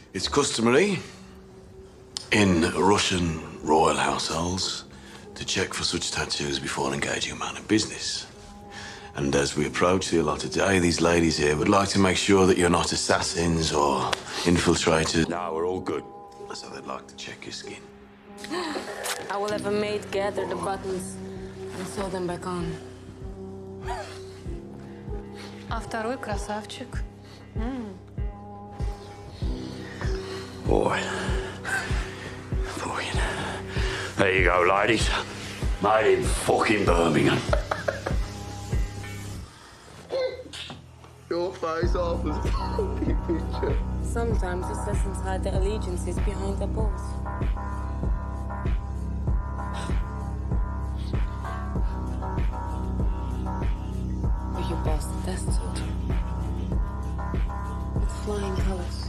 It's customary in Russian royal households to check for such tattoos before engaging a man in business. And as we approach the allotted day, these ladies here would like to make sure that you're not assassins or infiltrators. No, we're all good. So they'd like to check your skin. I will have a maid gather the buttons and sew them back on. А второй красавчик. Boy. Boy. There you go, ladies. Made in fucking Birmingham. Your face off as fucking picture. Sometimes assassins hide their allegiances behind their balls. But you bossed the death suit with flying colors.